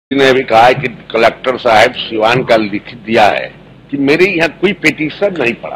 ने भी कहा है कि कलेक्टर साहब सिवान का लिख दिया है कि मेरे यहाँ कोई पिटीशन नहीं पड़ा।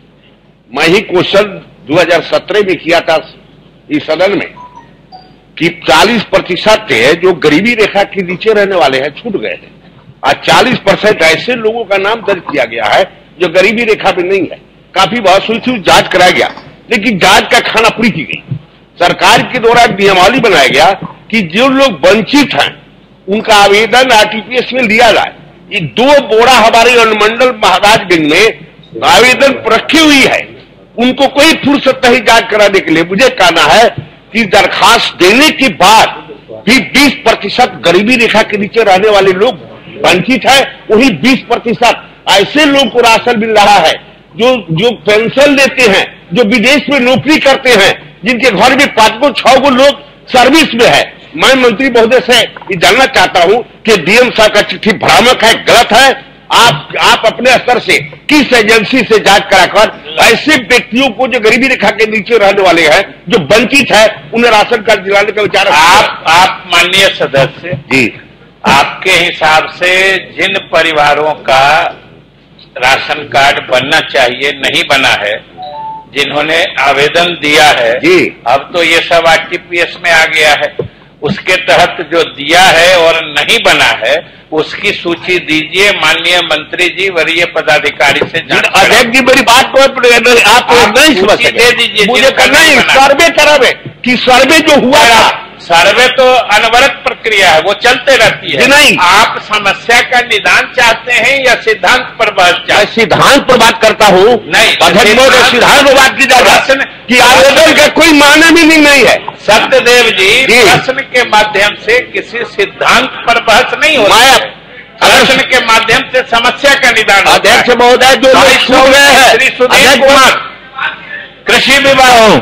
मैं ही क्वेश्चन 2017 में किया था इस सदन में कि 40% थे जो गरीबी रेखा के नीचे रहने वाले हैं छूट गए हैं, आज 40% ऐसे लोगों का नाम दर्ज किया गया है जो गरीबी रेखा पे नहीं है। काफी बहस हुई थी, जांच कराया गया, लेकिन जांच का खाना पूरी की गई। सरकार के द्वारा नियमावली बनाया गया कि जो लोग वंचित हैं उनका आवेदन आरटीपीएस में लिया जाए। ये 2 बोरा हमारे अनुमंडल महाराजगंज में आवेदन रखी हुई है, उनको कोई फुर्सत नहीं जांच कराने के लिए। मुझे कहना है कि दरखास्त देने के बाद भी 20% गरीबी रेखा के नीचे रहने वाले लोग वंचित है, वही 20% ऐसे लोग को राशन मिल रहा है जो पेंशन लेते हैं, जो विदेश में नौकरी करते हैं, जिनके घर में 5-6 लोग सर्विस में है। मैं मंत्री महोदय से ये जानना चाहता हूं कि डीएम साहब का चिट्ठी भ्रामक है, गलत है। आप अपने स्तर से किस एजेंसी से जांच कराकर ऐसे व्यक्तियों को जो गरीबी रेखा के नीचे रहने वाले हैं, जो वंचित है, उन्हें राशन कार्ड दिलाने का विचार। आप माननीय सदस्य जी, आपके हिसाब से जिन परिवारों का राशन कार्ड बनना चाहिए नहीं बना है, जिन्होंने आवेदन दिया है जी, अब तो ये सब आरटीपीएस में आ गया है, उसके तहत जो दिया है और नहीं बना है उसकी सूची दीजिए। माननीय मंत्री जी वरीय पदाधिकारी से जांच अध्यक्ष जी मेरी बात को आप नहीं समझ सकते, दे दीजिए। मुझे करना है सर्वे करावे कि सर्वे जो हुआ था, सर्वे तो अनवरत प्रक्रिया है, वो चलते रहती है। नहीं, आप समस्या का निदान चाहते हैं या सिद्धांत पर बहस चाहते हैं? सिद्धांत पर बात करता हूँ। नहीं, सिद्धांत पर बात की जाए कि आवेदन का कोई माने भी नहीं है। सत्यदेव जी प्रश्न के माध्यम से किसी सिद्धांत पर बहस नहीं हो रहा है, प्रश्न के माध्यम से समस्या का निदान। अध्यक्ष महोदय जो छूट गए हैं, श्री सुधीर कुमार कृषि विभाग।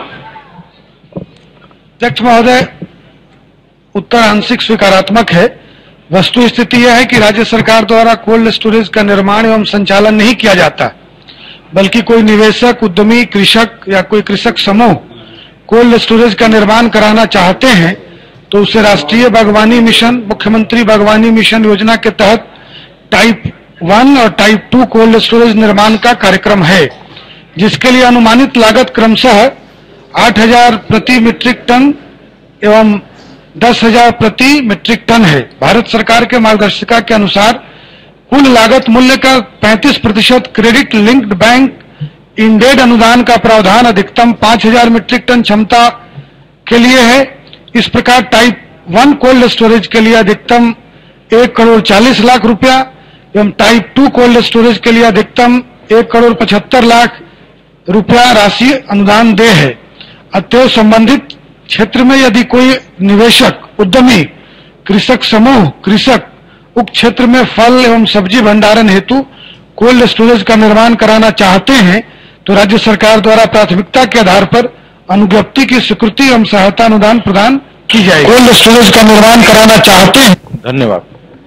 अध्यक्ष महोदय, उत्तर आंशिक स्वीकारात्मक है। वस्तु स्थिति यह है कि राज्य सरकार द्वारा कोल्ड स्टोरेज का निर्माण एवं संचालन नहीं किया जाता, बल्कि कोई निवेशक, उद्यमी, कृषक या कोई कृषक समूह कोल्ड स्टोरेज का निर्माण कराना चाहते हैं तो उसे राष्ट्रीय बागवानी मिशन, मुख्यमंत्री बागवानी मिशन योजना के तहत टाइप 1 और टाइप 2 कोल्ड स्टोरेज निर्माण का कार्यक्रम है, जिसके लिए अनुमानित लागत क्रमशः 8,000 प्रति मीट्रिक टन एवं 10,000 प्रति मीट्रिक टन है। भारत सरकार के मार्गदर्शिका के अनुसार कुल लागत मूल्य का 35% क्रेडिट लिंक्ड बैंक इंडेड अनुदान का प्रावधान अधिकतम 5,000 मीट्रिक टन क्षमता के लिए है। इस प्रकार टाइप 1 कोल्ड स्टोरेज के लिए अधिकतम 1,40,00,000 रुपया एवं टाइप 2 कोल्ड स्टोरेज के लिए अधिकतम 1,75,00,000 रुपया राशि अनुदान दे है। अतएव संबंधित क्षेत्र में यदि कोई निवेशक, उद्यमी, कृषक समूह, कृषक उक्त क्षेत्र में फल एवं सब्जी भंडारण हेतु कोल्ड स्टोरेज का निर्माण कराना चाहते हैं तो राज्य सरकार द्वारा प्राथमिकता के आधार पर अनुज्ञप्ति की स्वीकृति एवं सहायता अनुदान प्रदान की जाए। कोल्ड स्टोरेज का निर्माण कराना चाहते हैं। धन्यवाद।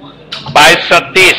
2230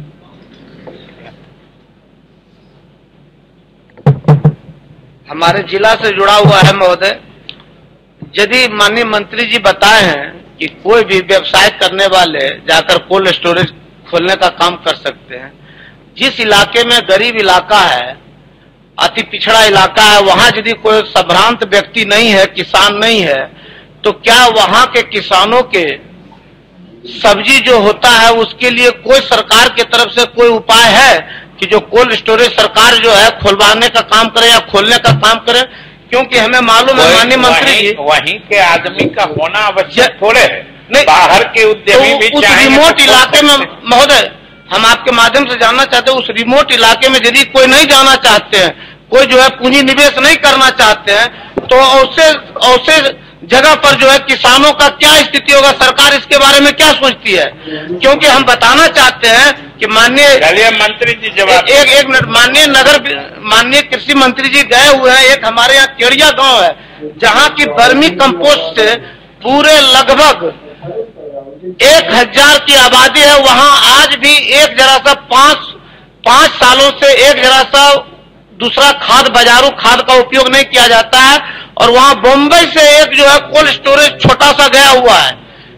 हमारे जिला से जुड़ा हुआ है महोदय। यदि माननीय मंत्री जी बताए हैं कि कोई भी व्यवसाय करने वाले जाकर कोल्ड स्टोरेज खोलने का काम कर सकते हैं, जिस इलाके में गरीब इलाका है, अति पिछड़ा इलाका है, वहां यदि कोई संभ्रांत व्यक्ति नहीं है, किसान नहीं है, तो क्या वहां के किसानों के सब्जी जो होता है उसके लिए कोई सरकार की तरफ से कोई उपाय है कि जो कोल्ड स्टोरेज सरकार जो है खुलवाने का काम करे या खोलने का काम करे? क्योंकि हमें मालूम है माननीय मंत्री जी, वहीं के आदमी का होना आवश्यक थोड़े है, नहीं बाहर के उद्यमी भी उस रिमोट इलाके में महोदय, हम आपके माध्यम से जानना चाहते हैं, उस रिमोट इलाके में यदि कोई नहीं जाना चाहते हैं, कोई जो है पूंजी निवेश नहीं करना चाहते हैं, तो ऐसे जगह पर जो है किसानों का क्या स्थिति होगा? सरकार इसके बारे में क्या सोचती है? क्योंकि हम बताना चाहते हैं कि माननीय मंत्री जी जवाब एक मिनट, माननीय कृषि मंत्री जी गए हुए हैं। एक हमारे यहाँ केड़िया गांव है जहाँ की वर्मी कंपोस्ट से पूरे लगभग 1,000 की आबादी है। वहाँ आज भी एक जरा सा 5 सालों से एक जरा सा दूसरा खाद, बाजारू खाद का उपयोग नहीं किया जाता है। और वहाँ बम्बई से एक जो है कोल्ड स्टोरेज छोटा सा गया हुआ है,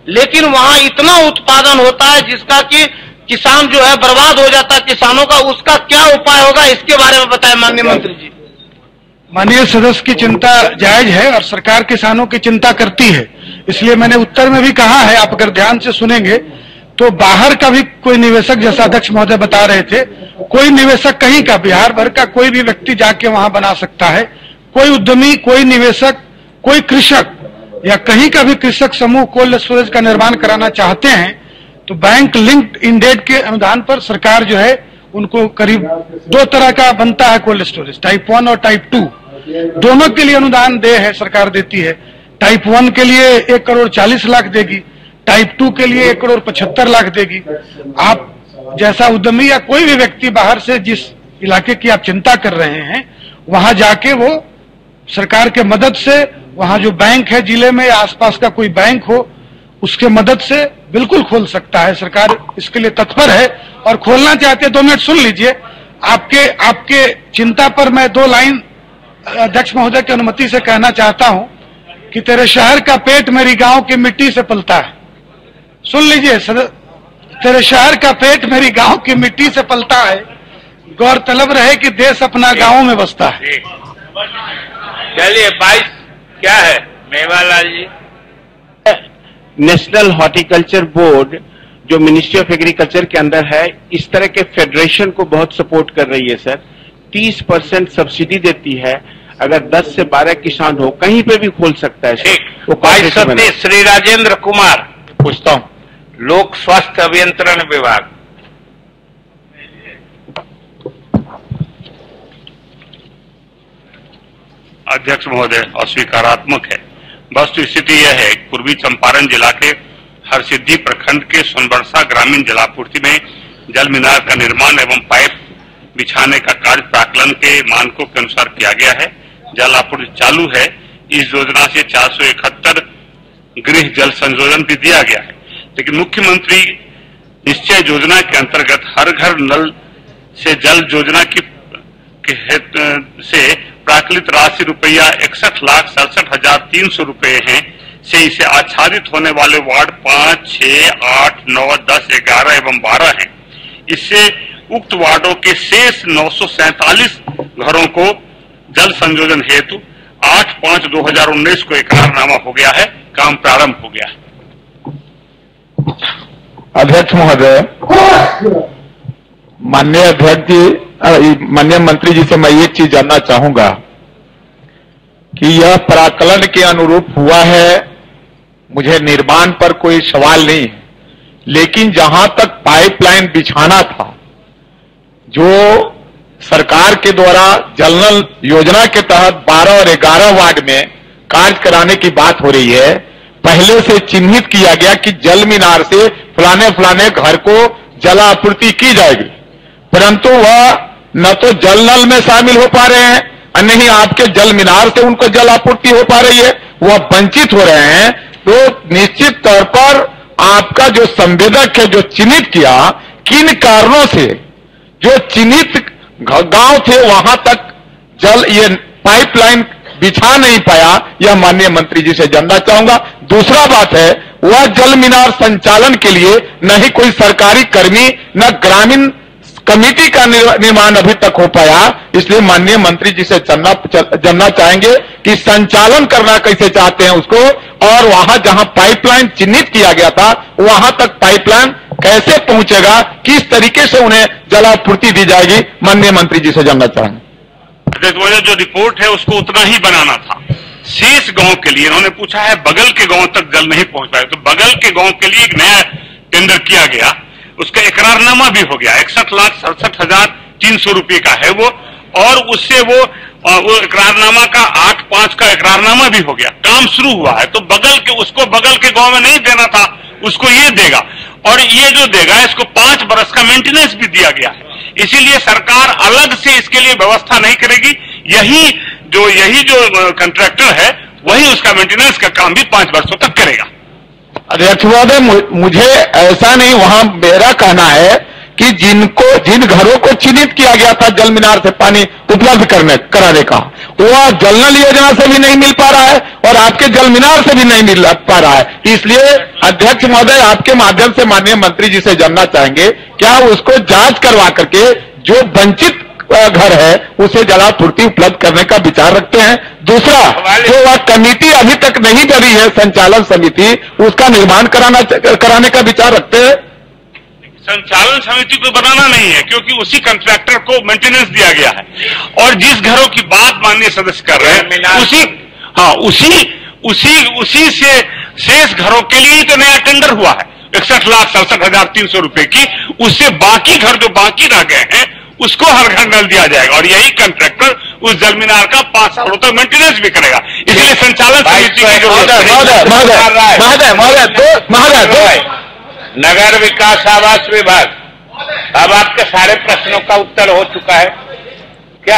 लेकिन वहां इतना उत्पादन होता है जिसका कि किसान जो है बर्बाद हो जाता है किसानों का, उसका क्या उपाय होगा इसके बारे में बताएं माननीय मंत्री जी। माननीय सदस्य की चिंता जायज है और सरकार किसानों की चिंता करती है, इसलिए मैंने उत्तर में भी कहा है, आप अगर ध्यान से सुनेंगे तो बाहर का भी कोई निवेशक, जैसा अध्यक्ष महोदय बता रहे थे, कोई निवेशक कहीं का, बिहार भर का कोई भी व्यक्ति जाके वहां बना सकता है। कोई उद्यमी, कोई निवेशक, कोई कृषक या कहीं का भी कृषक समूह कोल्ड स्टोरेज का निर्माण कराना चाहते हैं तो बैंक लिंक्ड इंडेड के अनुदान पर सरकार जो है उनको करीब 2 तरह का बनता है कोल्ड स्टोरेज, टाइप 1 और टाइप 2, दोनों के लिए अनुदान सरकार देती है। टाइप 1 के लिए 1 करोड़ 40 लाख देगी, टाइप 2 के लिए 1 करोड़ 75 लाख देगी। आप जैसा उद्यमी या कोई भी व्यक्ति बाहर से जिस इलाके की आप चिंता कर रहे हैं वहां जाके वो सरकार के मदद से, वहां जो बैंक है जिले में या आसपास का कोई बैंक हो उसके मदद से बिल्कुल खोल सकता है। सरकार इसके लिए तत्पर है और खोलना चाहते हैं। 2 मिनट सुन लीजिए। आपके चिंता पर मैं 2 लाइन अध्यक्ष महोदय की अनुमति से कहना चाहता हूं कि तेरे शहर का पेट मेरी गांव की मिट्टी से पलता है। सुन लीजिए, तेरे शहर का पेट मेरी गांव की मिट्टी से पलता है, गौरतलब रहे कि देश अपना गांव में बसता है। चलिए 22 क्या है Mewalal ji? National horticulture board जो मिनिस्ट्री ऑफ एग्रीकल्चर के अंदर है, इस तरह के फेडरेशन को बहुत सपोर्ट कर रही है सर। 30% सब्सिडी देती है, अगर 10 से 12 किसान हो कहीं पे भी खोल सकता है। ठीक। श्री राजेंद्र कुमार पूछता हूँ, लोक स्वास्थ्य अभियंत्रण विभाग। अध्यक्ष महोदय, अस्वीकारात्मक है। वस्तु स्थिति यह है, पूर्वी चंपारण जिला के हरसिद्धि प्रखंड के सोनबरसा ग्रामीण जलापूर्ति में जल मीनार का निर्माण एवं पाइप बिछाने का कार्य प्राक्कलन के मानकों के अनुसार किया गया है। जल आपूर्ति चालू है। इस योजना से 471 गृह जल संशोधन भी दिया गया है, लेकिन मुख्यमंत्री निश्चय योजना के अंतर्गत हर घर नल से जल योजना से प्राकलित राशि रुपया 61,67,300 रुपए है से इसे आच्छादित होने वाले वार्ड 5, 6, 8, 9, 10, 11 एवं 12 हैं। इससे उक्त वार्डों के शेष 947 घरों को जल संयोजन हेतु 8/5/2019 को एकरारनामा हो गया है। काम प्रारंभ हो गया है। अध्यक्ष महोदय, माननीय अध्यक्ष जी, माननीय मंत्री जी से मैं एक चीज जानना चाहूंगा कि यह प्राक्कलन के अनुरूप हुआ है, मुझे निर्माण पर कोई सवाल नहीं है, लेकिन जहां तक पाइपलाइन बिछाना था, जो सरकार के द्वारा जल नल योजना के तहत 12 और 11 वार्ड में कार्य कराने की बात हो रही है, पहले से चिन्हित किया गया कि जल मीनार से फलाने फलाने घर को जल आपूर्ति की जाएगी, परंतु वह न तो जल नल में शामिल हो पा रहे हैं और न ही आपके जल मीनार से उनको जल आपूर्ति हो पा रही है, वह वंचित हो रहे हैं। तो निश्चित तौर पर आपका जो संवेदक है, जो चिन्हित किया, किन कारणों से जो चिन्हित गांव थे वहां तक जल ये पाइपलाइन बिछा नहीं पाया, यह माननीय मंत्री जी से जानना चाहूंगा। दूसरा बात है, वह जल मीनार संचालन के लिए न ही कोई सरकारी कर्मी न ग्रामीण कमेटी का निर्माण अभी तक हो पाया, इसलिए माननीय मंत्री जी से जानना चाहेंगे कि संचालन करना कैसे चाहते हैं उसको, और वहां जहां पाइपलाइन चिन्हित किया गया था वहां तक पाइपलाइन कैसे पहुंचेगा, किस तरीके से उन्हें जलापूर्ति दी जाएगी, माननीय मंत्री जी से जानना चाहेंगे। जो रिपोर्ट है उसको उतना ही बनाना था। शेष गांव के लिए इन्होंने पूछा है, बगल के गांव तक जल नहीं पहुंच पाए, तो बगल के गांव के लिए एक नया टेंडर किया गया, उसका एकरारनामा भी हो गया। 61,67,300 रुपये का है वो, और उससे वो एकरारनामा का 8/5 का एकरारनामा भी हो गया। काम शुरू हुआ है, तो बगल के उसको बगल के गांव में नहीं देना था, उसको ये देगा, और ये जो देगा इसको 5 बरस का मेंटेनेंस भी दिया गया है। इसीलिए सरकार अलग से इसके लिए व्यवस्था नहीं करेगी, यही जो कंट्रैक्टर है वही उसका मेंटेनेंस का काम भी 5 वर्षों तक करेगा। अध्यक्ष महोदय, मुझे ऐसा नहीं, वहां मेरा कहना है कि जिन घरों को चिन्हित किया गया था जल मीनार से पानी उपलब्ध कराने का, वह जल नल योजना से भी नहीं मिल पा रहा है और आपके जल मीनार से भी नहीं मिल पा रहा है। इसलिए अध्यक्ष महोदय, आपके माध्यम से माननीय मंत्री जी से जानना चाहेंगे, क्या उसको जांच करवा करके जो वंचित घर है उसे जलापूर्ति उपलब्ध करने का विचार रखते हैं? दूसरा, जो वह कमेटी अभी तक नहीं बनी है संचालन समिति, उसका निर्माण कराने का विचार रखते हैं? संचालन समिति को बनाना नहीं है, क्योंकि उसी कॉन्ट्रैक्टर को मेंटेनेंस दिया गया है। और जिस घरों की बात माननीय सदस्य कर रहे हैं, उसी से शेष घरों के लिए ही तो नया टेंडर हुआ है 61,67,300 रुपए की। उससे बाकी घर जो बाकी रह गए हैं उसको हर घर नल दिया जाएगा और यही कॉन्ट्रैक्टर उस जल मीनार का 5 सालों तक मेंटेनेंस भी करेगा। इसलिए संचालन समिति की जो नगर विकास आवास विभाग, अब आपके सारे प्रश्नों का उत्तर हो चुका है क्या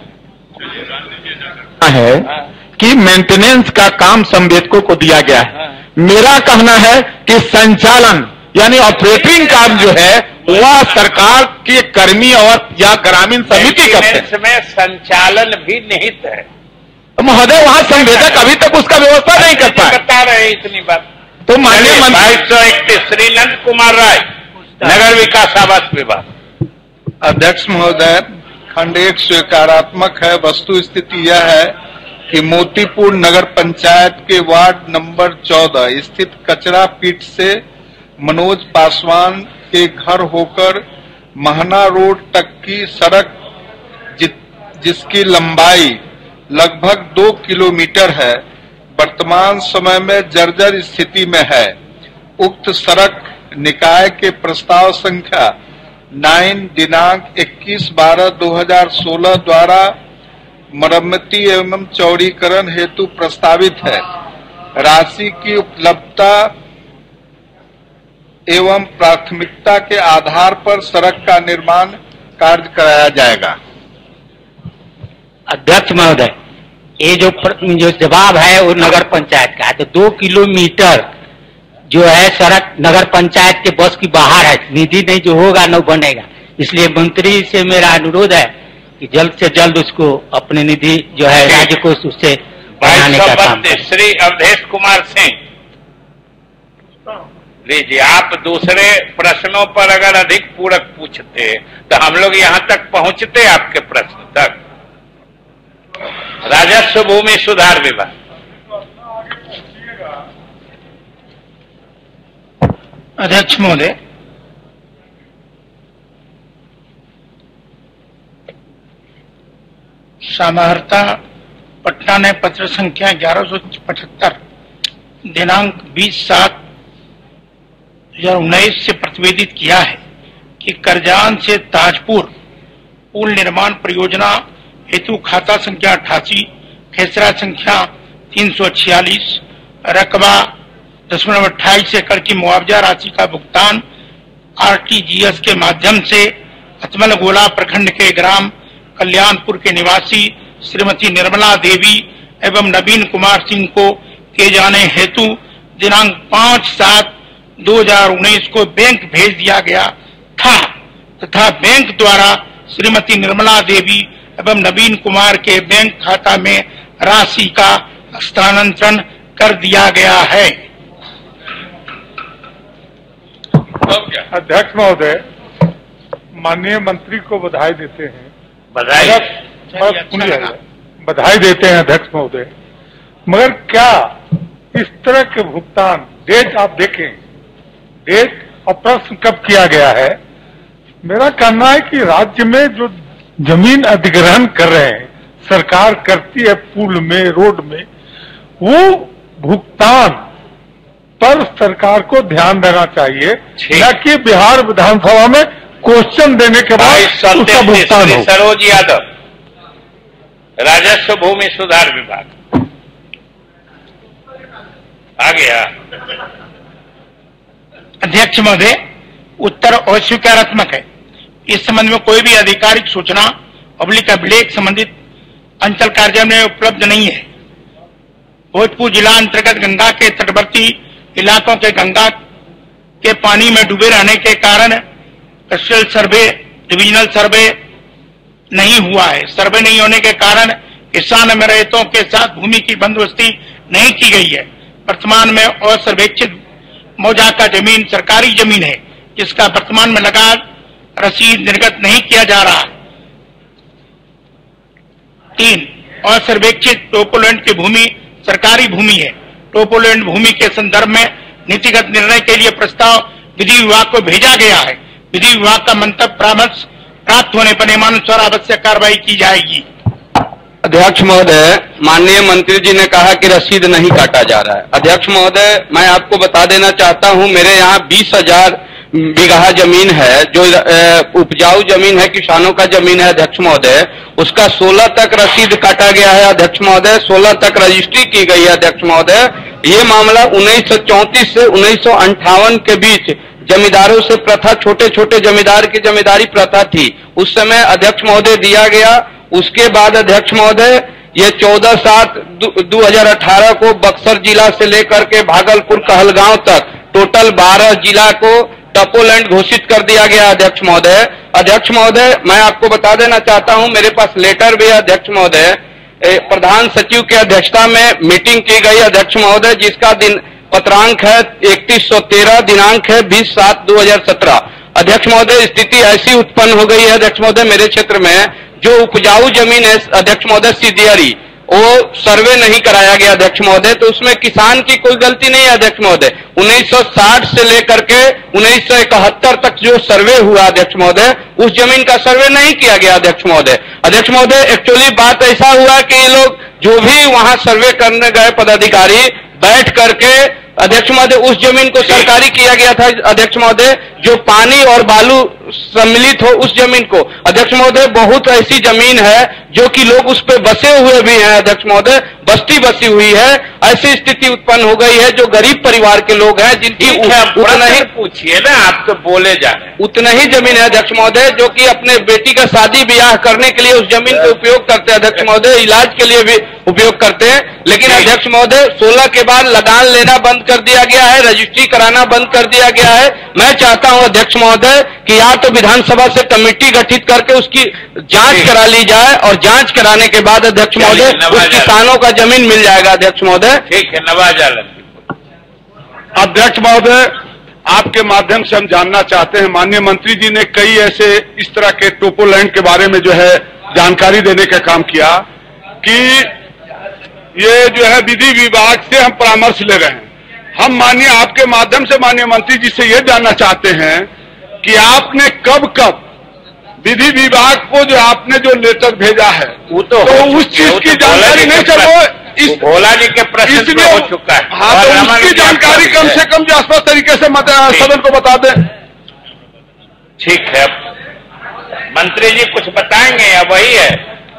है कि मेंटेनेंस का काम संवेदकों को दिया गया है। मेरा कहना है कि संचालन यानी ऑपरेटिंग काम जो है वह सरकार के कर्मी और या ग्रामीण समिति करते हैं। में संचालन भी निहित है महोदय, वहां संवेदक अभी तक उसका व्यवस्था नहीं करता है। बता रहे इतनी बात तो माननीय मंत्री 2231 श्रीनंद कुमार राय, नगर विकास आवास विभाग। अध्यक्ष महोदय, खंड 1 स्वीकारात्मक है। वस्तु स्थिति यह है कि मोतीपुर नगर पंचायत के वार्ड नंबर 14 स्थित कचरा पीट से मनोज पासवान के घर होकर महना रोड तक की सड़क जिसकी लंबाई लगभग 2 किलोमीटर है, वर्तमान समय में जर्जर स्थिति में है। उक्त सड़क निकाय के प्रस्ताव संख्या 9 दिनांक 21/12/2016 द्वारा मरम्मति एवं चौड़ीकरण हेतु प्रस्तावित है। राशि की उपलब्धता एवं प्राथमिकता के आधार पर सड़क का निर्माण कार्य कराया जाएगा। अध्यक्ष महोदय, ये जो जवाब है वो नगर पंचायत का है, तो 2 किलोमीटर जो है सड़क नगर पंचायत के बस की बाहर है, निधि नहीं जो होगा न बनेगा। इसलिए मंत्री से मेरा अनुरोध है कि जल्द से जल्द उसको अपनी निधि जो है राज्य को उससे बढ़ाने का काम। श्री अवधेश कुमार सिंह, लीजिए। आप दूसरे प्रश्नों पर अगर अधिक पूरक पूछते तो हम लोग यहाँ तक पहुँचते आपके प्रश्न तक। राजस्व भूमि सुधार विभाग। अध्यक्ष महोदय, समाहर्ता पटना ने पत्र संख्या 1175 दिनांक 20/7/2019 से प्रतिवेदित किया है कि करजान से ताजपुर पुल निर्माण परियोजना हेतु खाता संख्या 88, खेसरा संख्या 346, रकबा 0.28 एकड़ की मुआवजा राशि का भुगतान RTGS के माध्यम से अतमल गोला प्रखंड के ग्राम कल्याणपुर के निवासी श्रीमती निर्मला देवी एवं नवीन कुमार सिंह को किए जाने हेतु दिनांक 5/7/2019 को बैंक भेज दिया गया था तथा बैंक द्वारा श्रीमती निर्मला देवी एवं नवीन कुमार के बैंक खाता में राशि का हस्तांतरण कर दिया गया है। अध्यक्ष महोदय, माननीय मंत्री को बधाई देते हैं। बधाई देते हैं अध्यक्ष महोदय, मगर क्या इस तरह के भुगतान डेट आप देखें, डेट और प्रश्न कब किया गया है? मेरा कहना है कि राज्य में जो जमीन अधिग्रहण कर रहे हैं, सरकार करती है पुल में, रोड में, वो भुगतान पर सरकार को ध्यान देना चाहिए, न कि बिहार विधानसभा में क्वेश्चन देने के बाद उसका भुगतान हो। सरोज यादव, राजस्व भूमि सुधार विभाग। आ गया। अध्यक्ष महोदय, उत्तर अस्वीकारात्मक है। इस संबंध में कोई भी आधिकारिक सूचना अभिलेख संबंधित अंचल कार्यालय में उपलब्ध नहीं है। भोजपुर जिला अंतर्गत गंगा के तटवर्ती इलाकों के गंगा के पानी में डूबे रहने के कारण स्पेशल सर्वे, डिविजनल सर्वे नहीं हुआ है। सर्वे नहीं होने के कारण किसान अमृतों के साथ भूमि की बंदोबस्ती नहीं की गई है। वर्तमान में असर्वेक्षित मौजा का जमीन सरकारी जमीन है, जिसका वर्तमान में लगा रसीद निर्गत नहीं किया जा रहा। 3, असर्वेक्षित टोपोलैंड की भूमि सरकारी भूमि है। टोपोलैंड भूमि के संदर्भ में नीतिगत निर्णय के लिए प्रस्ताव विधि विभाग को भेजा गया है। विधि विभाग का मंतव्य परामर्श प्राप्त होने पर नियमानुसार आवश्यक कार्रवाई की जाएगी। अध्यक्ष महोदय, माननीय मंत्री जी ने कहा कि रसीद नहीं काटा जा रहा है। अध्यक्ष महोदय, मैं आपको बता देना चाहता हूं, मेरे यहाँ 20,000 बीघा जमीन है, जो उपजाऊ जमीन है, किसानों का जमीन है। अध्यक्ष महोदय, उसका 16 तक रसीद काटा गया है। अध्यक्ष महोदय, 16 तक रजिस्ट्री की गई है। अध्यक्ष महोदय, ये मामला 1934 से 1958 के बीच जमींदारों से प्रथा, छोटे छोटे जमींदार की जमींदारी प्रथा थी, उस समय अध्यक्ष महोदय दिया गया। उसके बाद अध्यक्ष महोदय, ये 14/7/2018 को बक्सर जिला से लेकर के भागलपुर कहलगांव तक टोटल 12 जिला को टोपोलैंड घोषित कर दिया गया। अध्यक्ष महोदय, अध्यक्ष महोदय, मैं आपको बता देना चाहता हूं, मेरे पास लेटर भी है। अध्यक्ष महोदय, प्रधान सचिव की अध्यक्षता में मीटिंग की गई। अध्यक्ष महोदय, जिसका दिन पत्रांक है 3113, दिनांक है 20/7/2017। अध्यक्ष महोदय, स्थिति ऐसी उत्पन्न हो गई है अध्यक्ष महोदय, मेरे क्षेत्र में जो उपजाऊ जमीन है अध्यक्ष महोदय सीदियरी, वो सर्वे नहीं कराया गया अध्यक्ष महोदय। तो उसमें किसान की कोई गलती नहीं है अध्यक्ष महोदय। 1960 से लेकर के 1971 तक जो सर्वे हुआ अध्यक्ष महोदय, उस जमीन का सर्वे नहीं किया गया अध्यक्ष महोदय। अध्यक्ष महोदय, एक्चुअली बात ऐसा हुआ कि ये लोग जो भी वहां सर्वे करने गए पदाधिकारी बैठ करके अध्यक्ष महोदय, उस जमीन को सरकारी किया गया था अध्यक्ष महोदय, जो पानी और बालू सम्मिलित हो उस जमीन को। अध्यक्ष महोदय, बहुत ऐसी जमीन है जो कि लोग उस पे बसे हुए भी हैं अध्यक्ष महोदय, बस्ती बसी हुई है। ऐसी स्थिति उत्पन्न हो गई है जो गरीब परिवार के लोग हैं, जिनकी उतना ही पूछिए ना, आप तो बोले जा रहे हैं। उतना ही जमीन है अध्यक्ष महोदय, जो कि अपने बेटी का शादी ब्याह करने के लिए उस जमीन का उपयोग करते हैं अध्यक्ष महोदय, इलाज के लिए भी उपयोग करते हैं। लेकिन अध्यक्ष महोदय, 16 के बाद लगान लेना बंद कर दिया गया है, रजिस्ट्री कराना बंद कर दिया गया है। मैं चाहता हूं अध्यक्ष महोदय कि या तो विधानसभा से कमेटी गठित करके उसकी जांच करा ली जाए, और जांच कराने के बाद अध्यक्ष महोदय उस किसानों का जमीन मिल जाएगा अध्यक्ष महोदय। ठीक है, नवाज आलम। अध्यक्ष महोदय, आपके माध्यम से हम जानना चाहते हैं, माननीय मंत्री जी ने कई ऐसे इस तरह के टोपोलैंड के बारे में जो है जानकारी देने का काम किया कि ये जो है विधि विभाग से हम परामर्श ले रहे हैं। हम माननीय आपके माध्यम से माननीय मंत्री जी से ये जानना चाहते हैं कि आपने कब कब विधि विभाग को जो आपने जो लेटर भेजा है, वो तो उस चीज की जानकारी नहीं चल वो इस भोला जी के प्रश्न में हो चुका है। हाँ, तो उसकी जानकारी कम से कम जो स्पष्ट तरीके से सदन को बता दें। ठीक है, मंत्री जी कुछ बताएंगे या वही है?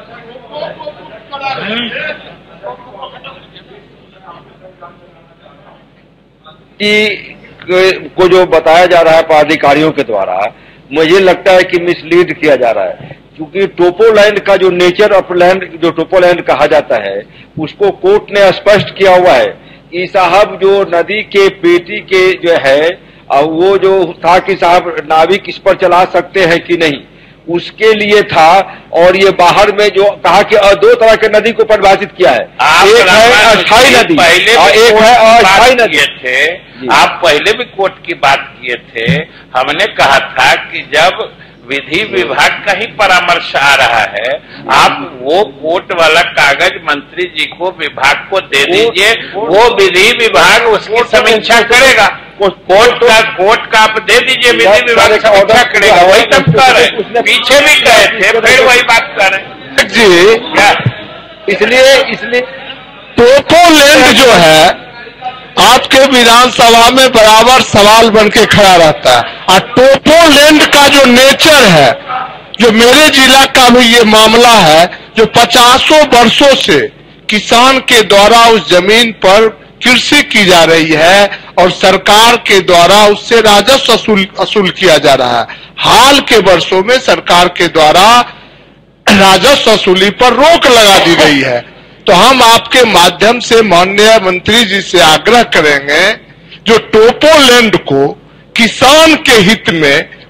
को जो बताया जा रहा है पदाधिकारियों के द्वारा, मुझे लगता है कि मिसलीड किया जा रहा है, क्योंकि टोपोलैंड का जो नेचर ऑफ लैंड, जो टोपोलैंड कहा जाता है, उसको कोर्ट ने स्पष्ट किया हुआ है कि साहब जो नदी के पेटी के जो है, वो जो था कि साहब नाविक इस पर चला सकते हैं कि नहीं, उसके लिए था। और ये बाहर में जो कहा कि 2 तरह के नदी को परिभाषित किया है, एक है अस्थायी नदी और एक है अस्थायी नदी। आप पहले भी कोर्ट की बात किए थे, हमने कहा था कि जब विधि विभाग का ही परामर्श आ रहा है, आप वो कोर्ट वाला कागज मंत्री जी को विभाग को दे दीजिए, वो विधि विभाग उसकी समीक्षा करेगा। कोर्ट का आप दे दीजिए, विधि विभाग समीक्षा करेगा। वही तब कर रहे, पीछे भी कहे थे, फिर वही बात कर रहे जी। क्या इसलिए टोपोलैंड जो है आपके विधानसभा में बराबर सवाल बन के खड़ा रहता है। और टोपोलैंड का जो नेचर है, जो मेरे जिला का भी ये मामला है, जो 50 वर्षों से किसान के द्वारा उस जमीन पर कृषि की जा रही है और सरकार के द्वारा उससे राजस्व वसूल किया जा रहा है। हाल के वर्षों में सरकार के द्वारा राजस्व वसूली पर रोक लगा दी गई है। तो हम आपके माध्यम से माननीय मंत्री जी से आग्रह करेंगे, जो टोपोलैंड को किसान के हित में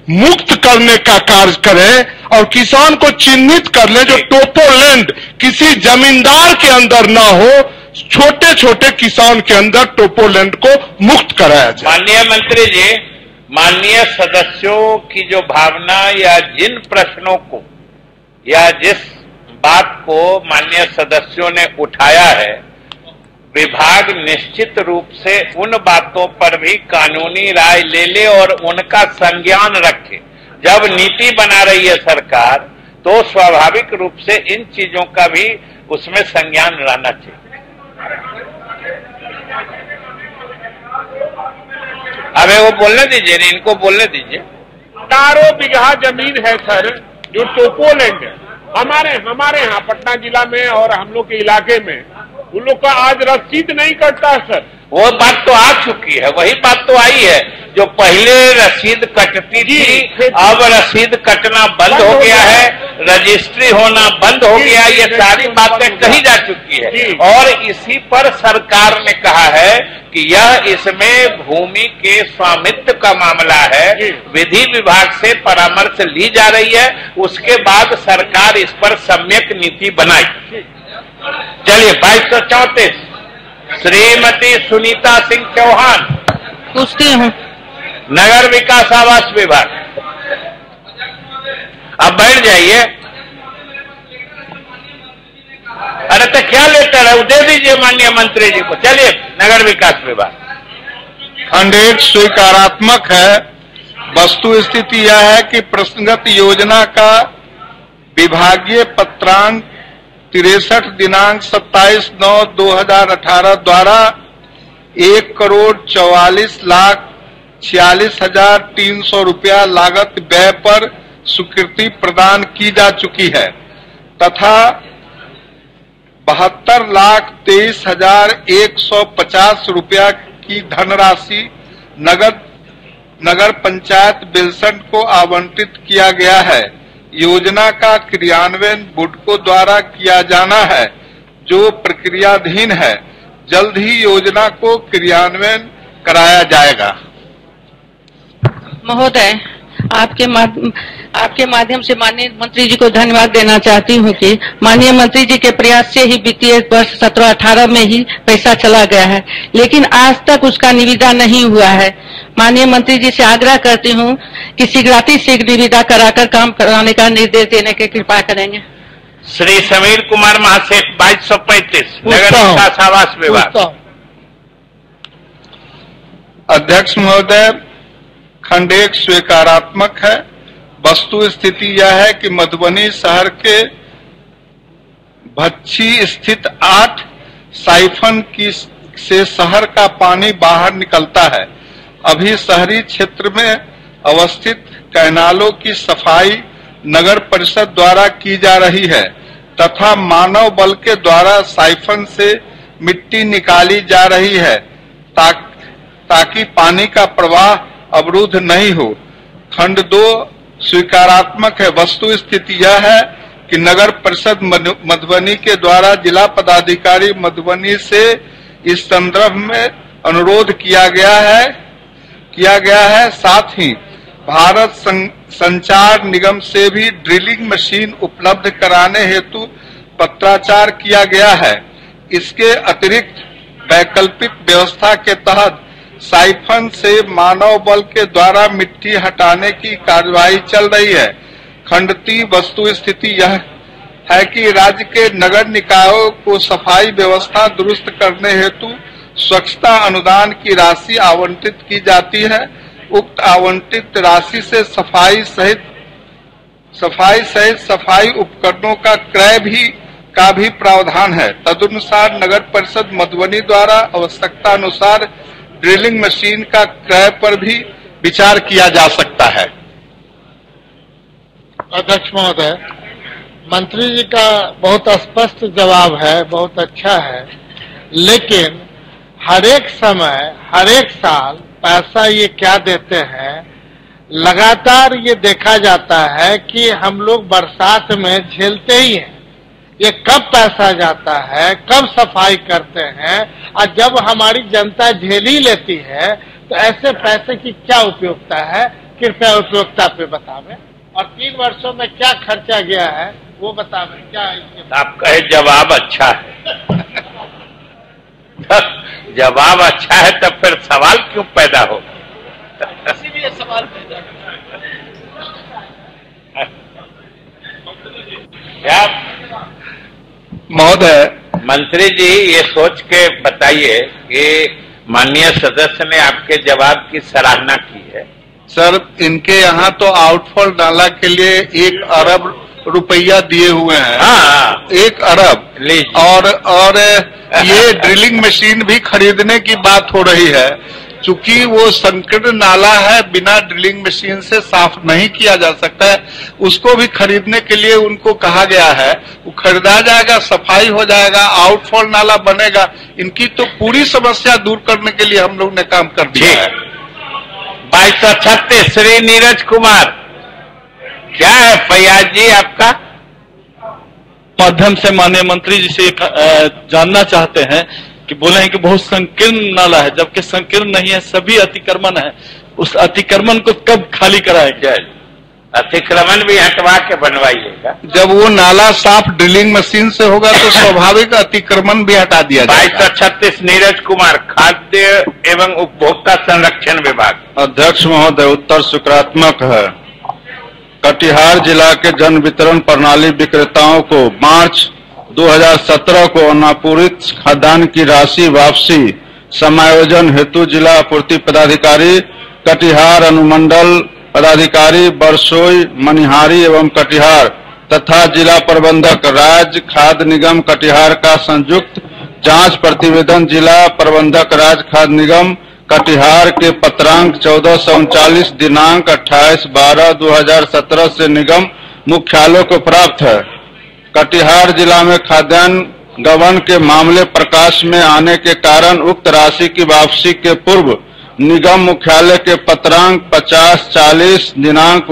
मुक्त करने का कार्य करें और किसान को चिन्हित कर ले जो टोपोलैंड किसी जमींदार के अंदर ना हो, छोटे छोटे किसान के अंदर टोपोलैंड को मुक्त कराया जाए। माननीय मंत्री जी, माननीय सदस्यों की जो भावना या जिन प्रश्नों को या जिस बात को माननीय सदस्यों ने उठाया है, विभाग निश्चित रूप से उन बातों पर भी कानूनी राय ले ले और उनका संज्ञान रखे। जब नीति बना रही है सरकार, तो स्वाभाविक रूप से इन चीजों का भी उसमें संज्ञान रहना चाहिए। अबे वो बोलने दीजिए, इनको बोलने दीजिए। 18 बीघा जमीन है सर, जो टोपोलैंड है हमारे यहाँ पटना जिला में और हम लोग के इलाके में, उन लोग का आज रसीद नहीं कटता है सर। वो बात तो आ चुकी है, वही बात तो आई है। जो पहले रसीद कटती थी, अब रसीद कटना बंद हो गया है, रजिस्ट्री होना बंद हो गया, ये सारी बातें कही जा चुकी है। और इसी पर सरकार ने कहा है कि यह इसमें भूमि के स्वामित्व का मामला है, विधि विभाग से परामर्श ली जा रही है, उसके बाद सरकार इस पर सम्यक नीति बनाई। चलिए 2234 श्रीमती सुनीता सिंह चौहान, पूछती हूँ, नगर विकास आवास विभाग। अब बैठ जाइए। अरे तो क्या लेटर है, दे दीजिए माननीय मंत्री जी को। चलिए, नगर विकास विभाग। खंड 1 स्वीकारात्मक है। वस्तु स्थिति यह है कि प्रसंगत योजना का विभागीय पत्रांक 63 दिनांक 27/9/2018 द्वारा 1,44,46,300 रुपया लागत व्यय पर स्वीकृति प्रदान की जा चुकी है तथा 72,23,150 रुपया की धनराशि नगर पंचायत बेलसंड को आवंटित किया गया है। योजना का क्रियान्वयन बुडको द्वारा किया जाना है, जो प्रक्रियाधीन है। जल्द ही योजना को क्रियान्वयन कराया जाएगा। महोदय, आपके माध्यम से माननीय मंत्री जी को धन्यवाद देना चाहती हूँ कि माननीय मंत्री जी के प्रयास से ही वित्तीय वर्ष 17-18 में ही पैसा चला गया है, लेकिन आज तक उसका निविदा नहीं हुआ है। माननीय मंत्री जी से आग्रह करती हूँ कि शीघ्रातिशीघ्र निविदा कराकर काम कराने का निर्देश देने की कृपा करेंगे। श्री समीर कुमार महासेठ 2235 नगर विकास आवास विभाग। अध्यक्ष महोदय, खंड 1 स्वीकारात्मक है। वस्तु स्थिति यह है कि मधुबनी शहर के भच्छी स्थित 8 साइफन से शहर का पानी बाहर निकलता है। अभी शहरी क्षेत्र में अवस्थित कैनालों की सफाई नगर परिषद द्वारा की जा रही है तथा मानव बल के द्वारा साइफन से मिट्टी निकाली जा रही है ताकि पानी का प्रवाह अवरुद्ध नहीं हो। खंड 2 स्वीकारात्मक है। वस्तु स्थिति यह है कि नगर परिषद मधुबनी के द्वारा जिला पदाधिकारी मधुबनी से इस संदर्भ में अनुरोध किया गया है। साथ ही भारत संचार निगम से भी ड्रिलिंग मशीन उपलब्ध कराने हेतु पत्राचार किया गया है। इसके अतिरिक्त वैकल्पिक व्यवस्था के तहत साइफन से मानव बल के द्वारा मिट्टी हटाने की कार्यवाही चल रही है। खंड 3 वस्तु स्थिति यह है कि राज्य के नगर निकायों को सफाई व्यवस्था दुरुस्त करने हेतु स्वच्छता अनुदान की राशि आवंटित की जाती है। उक्त आवंटित राशि से सफाई सहित सफाई उपकरणों का क्रय का भी प्रावधान है। तदनुसार नगर परिषद मधुबनी द्वारा आवश्यकता अनुसार ड्रिलिंग मशीन का क्रय पर भी विचार किया जा सकता है। अध्यक्ष महोदय, मंत्री जी का बहुत स्पष्ट जवाब है, बहुत अच्छा है, लेकिन हर एक समय हर एक साल पैसा ये क्या देते हैं, लगातार ये देखा जाता है कि हम लोग बरसात में झेलते ही हैं। ये कब पैसा जाता है, कब सफाई करते हैं, और जब हमारी जनता झेल ही लेती है तो ऐसे पैसे की क्या उपयोगिता है। कृपया उपयोगिता पे बतावें, और 3 वर्षों में क्या खर्चा गया है वो बतावें। क्या आप कहे जवाब अच्छा है जवाब अच्छा है तब फिर सवाल क्यों पैदा हो? इसीलिए सवाल पैदा क्या महोदय, मंत्री जी ये सोच के बताइए कि माननीय सदस्य ने आपके जवाब की सराहना की है। सर, इनके यहाँ तो आउटफॉल नाला के लिए 1 अरब रुपया दिए हुए हैं। हाँ, 1 अरब। और ये ड्रिलिंग मशीन भी खरीदने की बात हो रही है। चूंकि वो संकीर्ण नाला है, बिना ड्रिलिंग मशीन से साफ नहीं किया जा सकता है, उसको भी खरीदने के लिए उनको कहा गया है। वो खरीदा जाएगा, सफाई हो जाएगा, आउटफॉल नाला बनेगा। इनकी तो पूरी समस्या दूर करने के लिए हम लोग ने काम कर दिया है। 2236 श्री नीरज कुमार, क्या है फैयाज जी आपका? माध्यम से माननीय मंत्री जी से जानना चाहते हैं कि बोले हैं कि बहुत संकीर्ण नाला है, जबकि संकीर्ण नहीं है, सभी अतिक्रमण है। उस अतिक्रमण को कब खाली कराएंगे? अतिक्रमण भी हटवा के बनवाइएगा। जब वो नाला साफ ड्रिलिंग मशीन से होगा तो स्वाभाविक अतिक्रमण भी हटा दिया जाएगा। 2236 नीरज कुमार, खाद्य एवं उपभोक्ता संरक्षण विभाग। अध्यक्ष महोदय, उत्तर सकारात्मक है। कटिहार जिला के जन वितरण प्रणाली विक्रेताओं को मार्च 2017 को अनापूरित खाद्यान्न की राशि वापसी समायोजन हेतु जिला आपूर्ति पदाधिकारी कटिहार, अनुमंडल पदाधिकारी बरसोई, मनिहारी एवं कटिहार तथा जिला प्रबंधक राज्य खाद्य निगम कटिहार का संयुक्त जांच प्रतिवेदन जिला प्रबंधक राज्य खाद्य निगम कटिहार के पत्रांक 1439 दिनांक 28/12/2017 से निगम मुख्यालय को प्राप्त है। कटिहार जिला में खाद्यान्न गबन के मामले प्रकाश में आने के कारण उक्त राशि की वापसी के पूर्व निगम मुख्यालय के पत्रांक 5040 दिनांक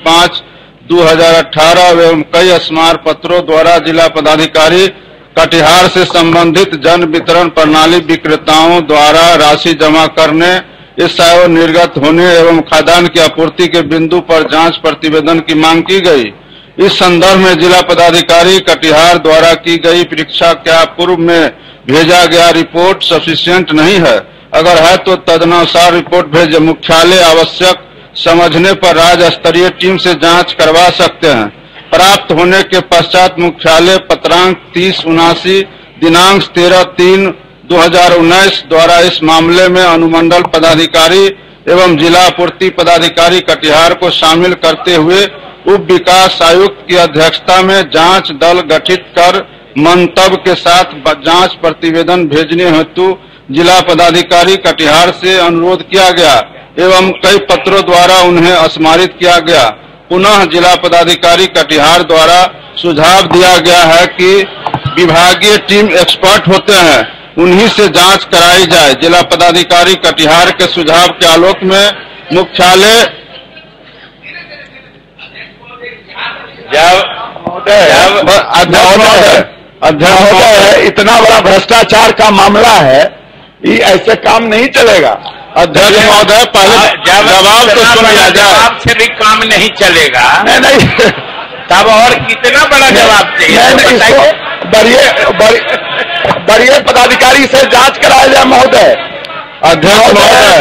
19/5/2018 एवं कई स्मार पत्रों द्वारा जिला पदाधिकारी कटिहार से संबंधित जन वितरण प्रणाली विक्रेताओं द्वारा राशि जमा करने, इस आय निर्गत होने एवं खाद्यान्न की आपूर्ति के बिंदु पर जांच प्रतिवेदन की मांग की गई। इस संदर्भ में जिला पदाधिकारी कटिहार द्वारा की गई परीक्षा क्या पूर्व में भेजा गया रिपोर्ट सफिशिएंट नहीं है? अगर है तो तदनुसार रिपोर्ट भेजे। मुख्यालय आवश्यक समझने पर राज्य स्तरीय टीम से जांच करवा सकते हैं। प्राप्त होने के पश्चात मुख्यालय पत्रांक 3079 दिनांक 13/3/2019 द्वारा इस मामले में अनुमंडल पदाधिकारी एवं जिला आपूर्ति पदाधिकारी कटिहार को शामिल करते हुए उप विकास आयुक्त की अध्यक्षता में जांच दल गठित कर मंतव्य के साथ जांच प्रतिवेदन भेजने हेतु जिला पदाधिकारी कटिहार से अनुरोध किया गया एवं कई पत्रों द्वारा उन्हें स्मारित किया गया। पुनः जिला पदाधिकारी कटिहार द्वारा सुझाव दिया गया है कि विभागीय टीम एक्सपर्ट होते हैं, उन्हीं से जांच कराई जाए। जिला पदाधिकारी कटिहार के सुझाव के आलोक में मुख्यालय अध्यक्ष, इतना बड़ा भ्रष्टाचार का मामला है, ये ऐसे काम नहीं चलेगा। अध्यक्ष महोदय, पहले जवाब तो सुन लिया जाए। जवाब से भी काम नहीं चलेगा। नहीं तब और कितना बड़ा जवाब चाहिए? बड़े पदाधिकारी से जांच कराया जाए महोदय। अध्यक्ष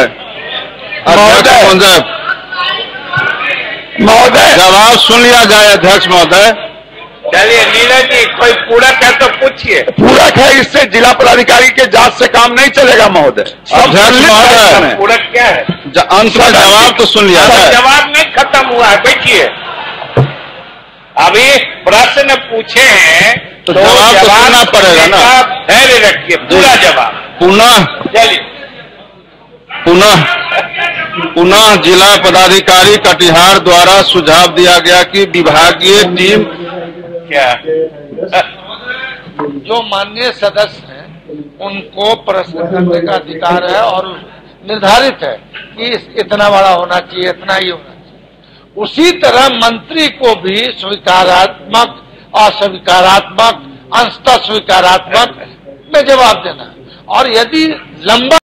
महोदय, जवाब सुन लिया जाए। अध्यक्ष महोदय, चलिए नीरज जी, कोई पूरक है तो पूछिए। पूरक है, इससे जिला पदाधिकारी के जांच से काम नहीं चलेगा महोदय। अध्यक्ष महोदय, पूरक क्या है? अंत का जवाब तो सुन लिया जाए। जवाब नहीं खत्म हुआ है, बैठिए। अभी प्रश्न पूछे हैं तो जवाब तो सुनना पड़ेगा ना। धैर्य रखिए, पूरा जवाब चलिए। पुनः जिला पदाधिकारी कटिहार द्वारा सुझाव दिया गया कि विभागीय टीम क्या जो माननीय सदस्य हैं उनको प्रश्न करने का अधिकार है और निर्धारित है कि इतना बड़ा होना चाहिए, इतना ही होना चाहिए। उसी तरह मंत्री को भी स्वीकारात्मक, अस्वीकारात्मक, अंशतः स्वीकारात्मक में जवाब देना, और यदि लंबा